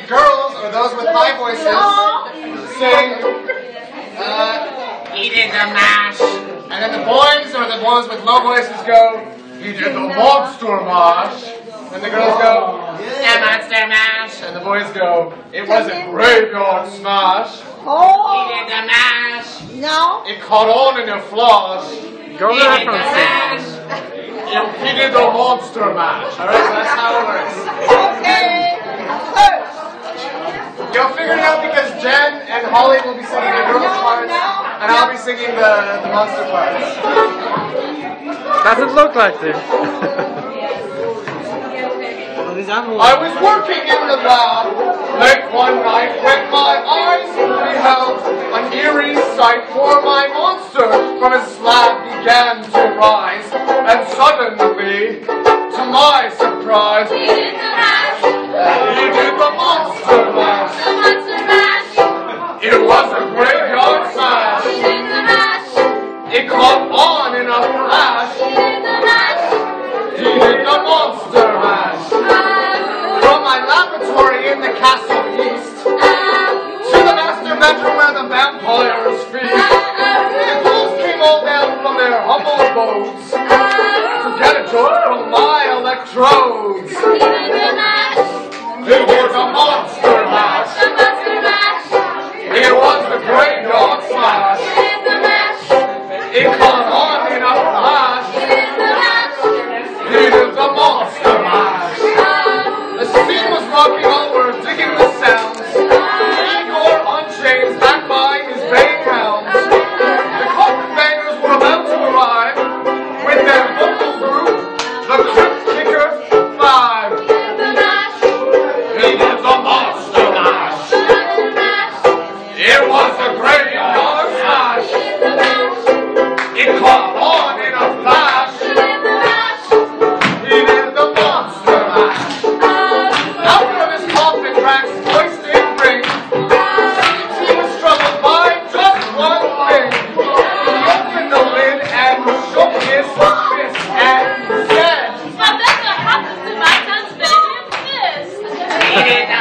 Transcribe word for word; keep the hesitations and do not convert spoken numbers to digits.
girls, or those with high voices, sing, uh, he did the mash. And then the boys, or the boys with low voices go, he did the monster mash. And the girls go, the monster mash. And the boys go, it was a graveyard smash. Oh. He did the mash. No. It caught on in a flush. Go he there did from the mash. He did the monster mash. Alright, so that's how it works. Okay. First. You'll figure it out because Jen and Holly will be singing the girls' parts, and I'll be singing the, the monster parts. Doesn't look like it. I was working in the lab late one night when my eyes beheld an eerie sight, for my monster from his slab began to rise, and suddenly, to my surprise, he did the mash. He did the monster mash. The monster mash. It was a graveyard smash. He did the mash. It caught on in a flash. He did the mash. He did the monster mash. From my laboratory in the castle east to the master bedroom where the vampires feast, the ghouls came all down from their humble abodes to get a jolt from my electrodes. He did the mash. It was a monster mash. The monster mash. It was the graveyard smash. He did the mash. It caught on in a flash. He did the mash. He did the monster mash. The scene was rocking over, digging the sounds. Igor on chains, backed by his baying hounds. The carpet bangers were about to arrive with their vocal group, the Crypt Kicker Five. He did the mash. He did the monster mash. It was a graveyard smash. It caught on in a flash. He did the mash. He did the monster mash. Out of his coffin cracks, hoisted ring. He was troubled by just one thing. He opened the lid and shook his fist and said, Well, that's what happens to my son's baby fist. He did